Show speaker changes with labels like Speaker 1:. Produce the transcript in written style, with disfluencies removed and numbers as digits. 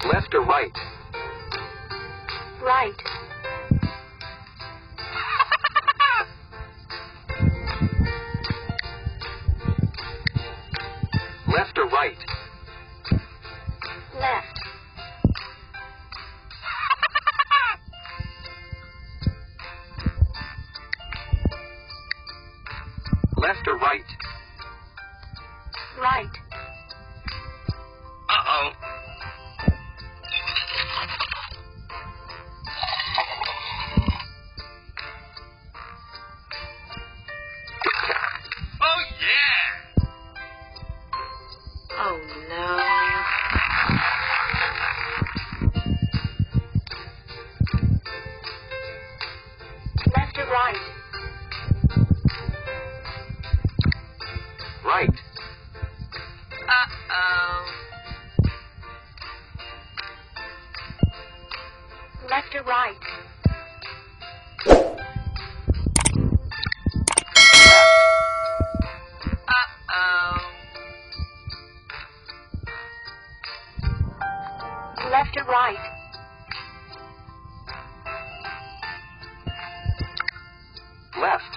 Speaker 1: Left or right?
Speaker 2: Right.
Speaker 1: Left or right?
Speaker 2: Left.
Speaker 1: Left or right?
Speaker 2: Right.
Speaker 1: Uh-oh. Oh, yeah!
Speaker 2: Oh, no. Left or right?
Speaker 1: Right.
Speaker 2: Uh-oh. Left or right? Uh-oh. Left or right?
Speaker 1: Left.